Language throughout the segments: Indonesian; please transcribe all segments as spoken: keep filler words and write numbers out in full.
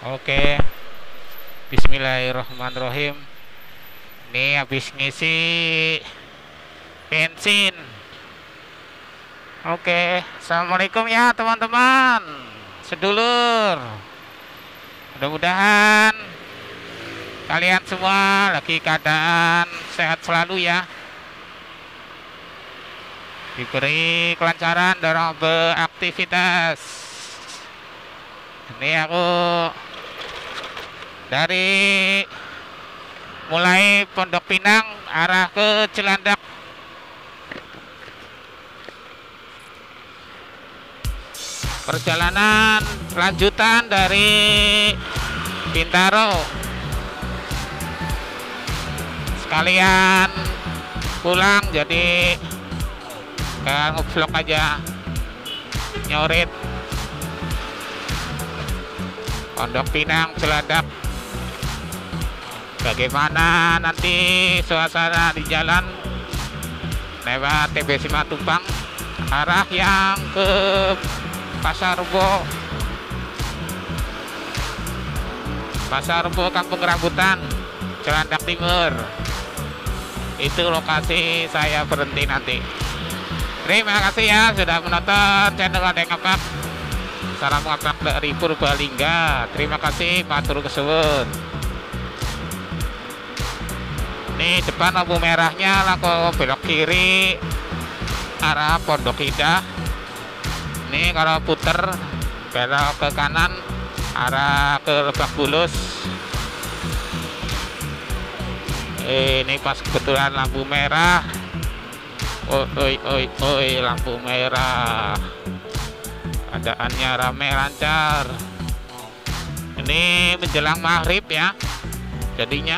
Oke, bismillahirrahmanirrahim. Ini habis ngisi bensin. Oke, assalamualaikum ya teman-teman, sedulur. Mudah-mudahan kalian semua lagi keadaan sehat selalu ya, diberi kelancaran dalam beraktivitas. Ini aku dari mulai Pondok Pinang arah ke Cilandak. Perjalanan lanjutan dari Bintaro. Sekalian pulang jadi kayak ngevlog aja, nyorit Pondok Pinang Cilandak. Bagaimana nanti suasana di jalan lewat T B Simatupang arah yang ke Pasar Rebo, Pasar Rebo Kampung Rambutan, Cilandak Timur. Itu lokasi saya berhenti nanti. Terima kasih ya sudah menonton channel Adeng Ngapak. Salam ngapak dari Purbalingga. Terima kasih, matur kesuwun. Ini depan lampu merahnya langsung belok kiri arah Pondok Indah. Ini kalau puter belok ke kanan arah ke Lebak Bulus. Ini pas kebetulan lampu merah. Oi oi oi lampu merah. Keadaannya rame lancar. Ini menjelang maghrib ya, jadinya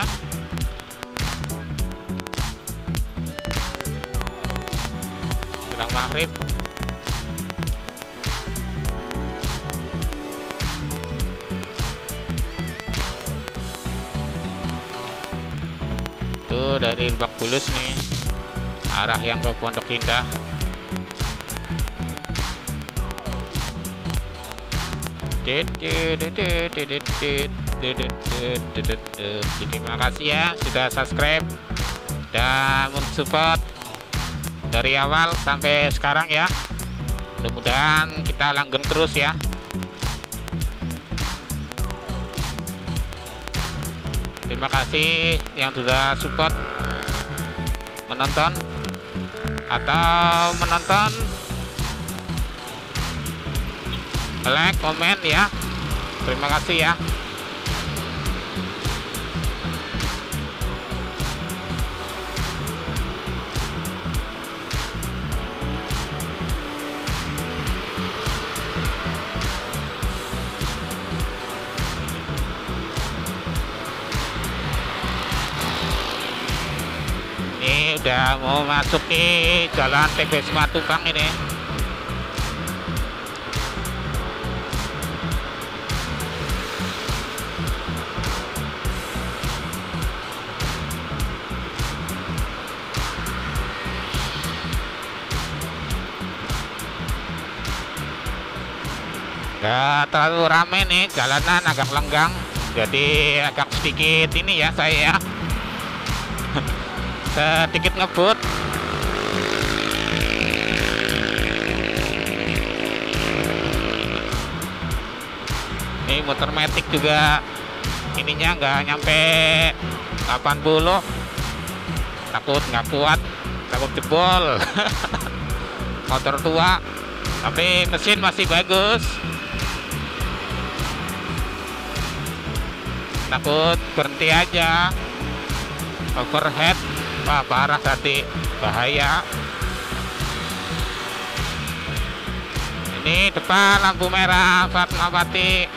menjelang maghrib. Tuh dari Lebak Bulus nih arah yang ke Pondok Indah. Terima kasih ya sudah subscribe dan mensupport dari awal sampai sekarang ya. Mudah-mudahan kita langgeng terus ya. Terima kasih yang sudah support menonton atau menonton, like, komen ya. Terima kasih ya. Ini udah mau masuk di jalan T B Simatupang ini. Gak terlalu rame nih, jalanan agak lenggang, jadi agak sedikit ini ya saya ya. Sedikit ngebut. Ini motor matic juga ininya nggak nyampe delapan puluh, takut nggak kuat, takut jebol. Motor tua tapi mesin masih bagus, takut berhenti aja, overhead. Wah parah tadi, bahaya. Ini depan lampu merah Fatmawati.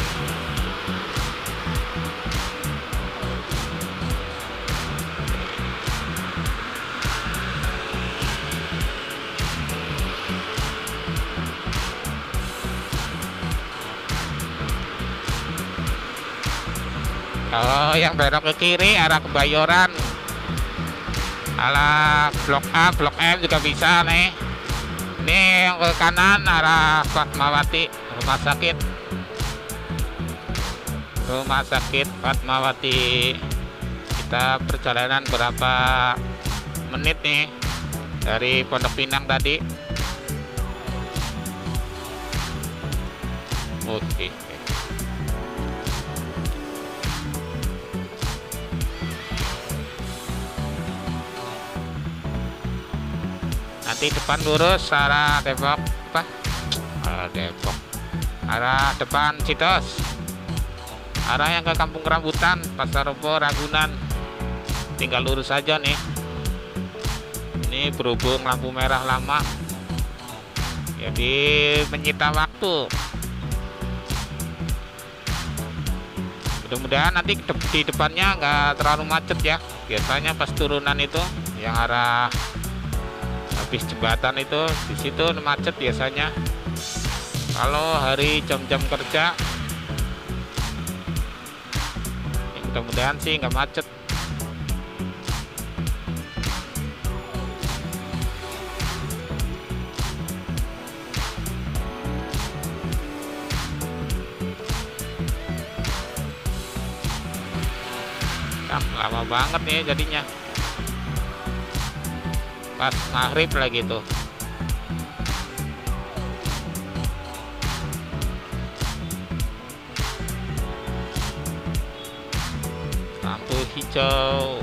Kalau yang belok ke kiri arah Kebayoran, ala Blok A, Blok M juga bisa nih. Ini yang ke kanan arah Fatmawati, rumah sakit. Rumah Sakit Fatmawati. Kita perjalanan berapa menit nih dari Pondok Pinang tadi? Oke. Nanti depan lurus arah Depok apa? Arah Depok. Arah depan Citos. Arah yang ke Kampung Rambutan, Pasar Rebo, Ragunan. Tinggal lurus saja nih. Ini berhubung lampu merah lama, jadi menyita waktu. Mudah-mudahan nanti di depannya nggak terlalu macet ya. Biasanya pas turunan itu yang arah habis jembatan itu, di situ macet biasanya. Kalau hari jam-jam kerja, ya mudah-mudahan sih nggak macet. Ah, lama banget nih jadinya. Pas maghrib lagi tuh. Lampu hijau.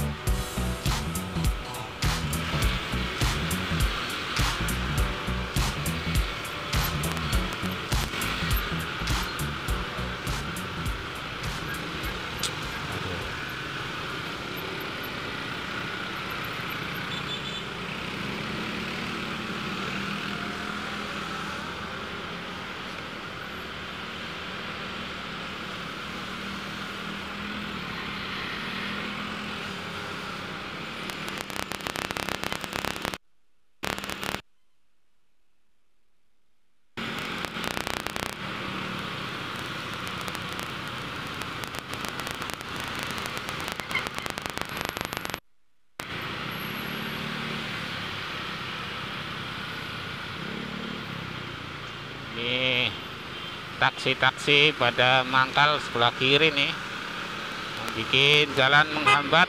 Ini taksi-taksi pada mangkal sebelah kiri nih, bikin jalan menghambat.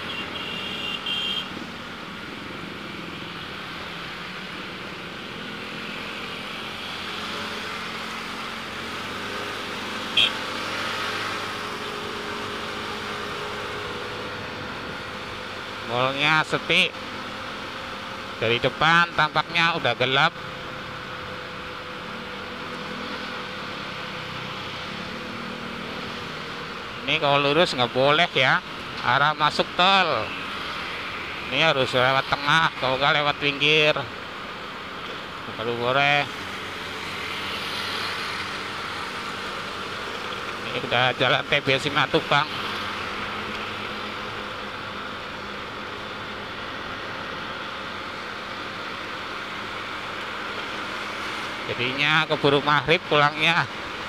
Malnya sepi. Dari depan tampaknya udah gelap. Ini kalau lurus nggak boleh ya, arah masuk tol. Ini harus lewat tengah, kalau nggak lewat pinggir. Kalau boleh. Ini udah jalan T B Simatupang. Jadinya keburu maghrib pulangnya.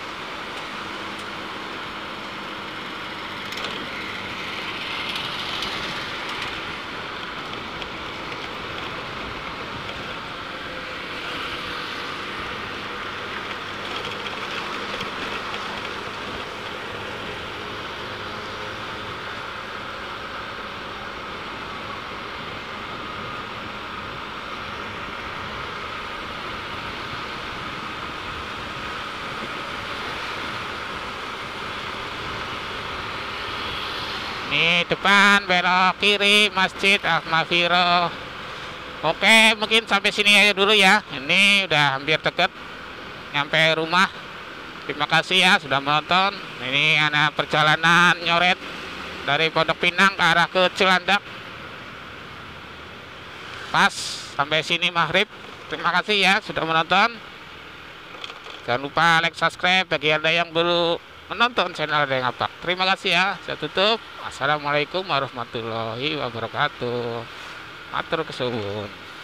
Ini depan belok kiri Masjid Al-Mafiro. Oke, mungkin sampai sini aja dulu ya. Ini udah hampir deket nyampe rumah. Terima kasih ya sudah menonton. Ini anak perjalanan nyoret dari Pondok Pinang ke arah ke Cilandak. Pas sampai sini maghrib. Terima kasih ya sudah menonton. Jangan lupa like, subscribe bagi Anda yang baru menonton channel Deng Apak. Terima kasih ya. Saya tutup. Assalamualaikum warahmatullahi wabarakatuh. Matur kesuwun.